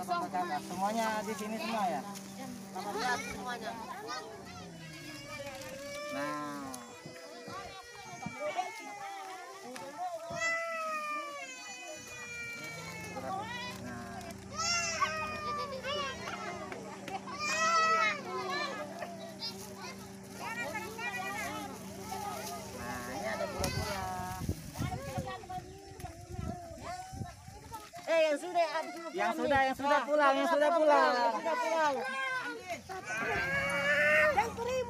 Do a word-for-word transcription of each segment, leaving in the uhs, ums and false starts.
kakak. Semuanya di sini semua ya? Semuanya. Nah. Eh yang sudah yang sudah yang sudah pulang yang sudah pulang sudah pulang. Yang seribu.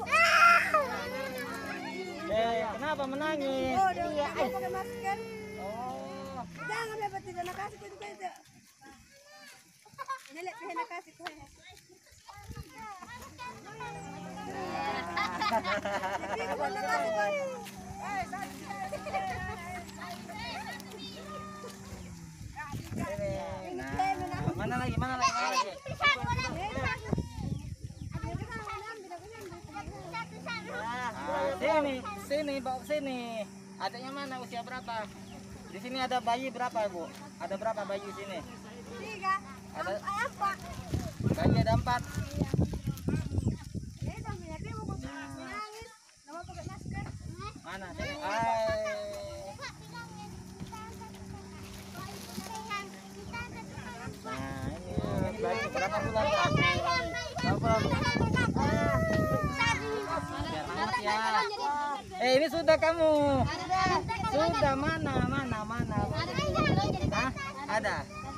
Eh kenapa menangis? Oh dia aku pakai masker. Oh. Jangan dapat tidak nak kasih itu itu. Ini lihat nak kasih tuh. Tapi aku nak kasih tuh. Eh Nah, mana lagi, mana lagi, mana lagi? Nah, sini, sini, bawa ke sini. Adanya mana, usia berapa? Di sini ada bayi berapa, Bu? Ada berapa bayi di sini? Tiga. Ada empat. bayi ada empat. Mana? Sini. Hai. Nah, ini bayi berapa bulan? Berapa bulan? Biar hangat ya. Eh, ini sudah kamu. Sudah mana? Mana? Mana? Hah? Ada.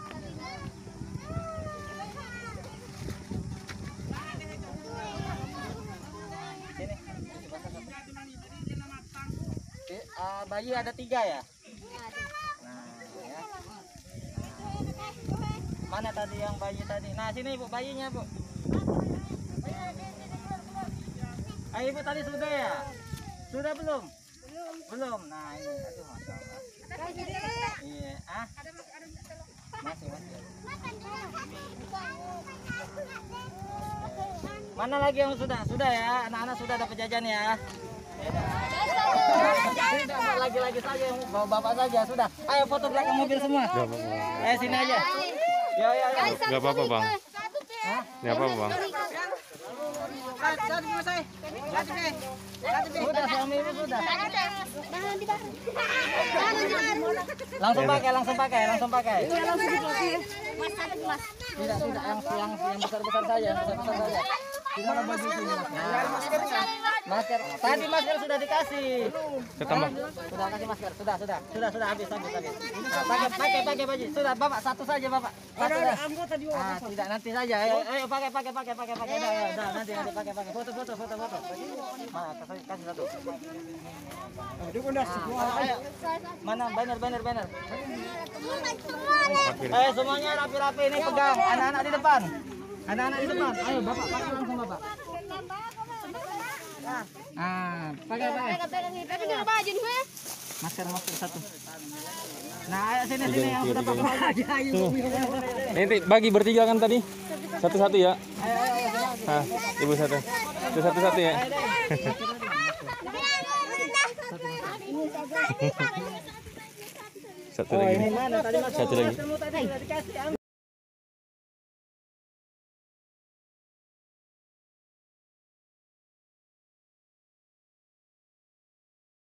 Sini. Eh, uh, bayi ada tiga ya? Nah, ya. Mana tadi yang bayi tadi? Nah, sini Ibu bayinya, Bu. Ah, Ibu tadi sudah ya? Sudah belum? Belum. Belum. Nah, ini aduh masalah. Iya, ah? Masih, masih. Mana lagi yang sudah? Sudah ya, anak-anak sudah dapat jajan ya. Sudah, lagi-lagi saja, bawa bapak saja sudah. Ayo foto belakang mobil semua. Eh sini aja. Yo yo yo. Enggak apa-apa, Bang. Enggak apa-apa, Bang. Sudah suami ibu sudah. Langsung pakai, langsung pakai, langsung pakai. Tidak, tidak yang yang yang besar-besar saja, yang besar-besar saja. Gimana bajunya? Masker. Tadi masker sudah dikasih. Ketambah. Sudah kasih masker. Sudah, sudah. Sudah, sudah habis, habis, habis. Nah, pakai, pakai, pakai baju. Sudah, Bapak satu saja, Bapak. Satu dah. Ah, tidak nanti saja. Ayo, ayo pakai, pakai, pakai, pakai, pakai. Dah, dah, dah, nanti nanti pakai, pakai. Foto, foto, foto, foto. Mana kasih, kasih satu. Ah, ayo. Mana banner, banner, banner. Eh, semuanya rapi-rapi ini pegang. Anak-anak di depan. Anak-anak di depan. Ayo, Bapak pakai langsung, Bapak. Ah, pakai pakai. Masker masker satu. Nah, ayo sini sini yang sudah pakai aja. Nanti bagi bertiga kan tadi? Satu-satu ya. Nah, Ibu satu. Itu satu-satu ya. Satu lagi. Satu lagi. Satu lagi.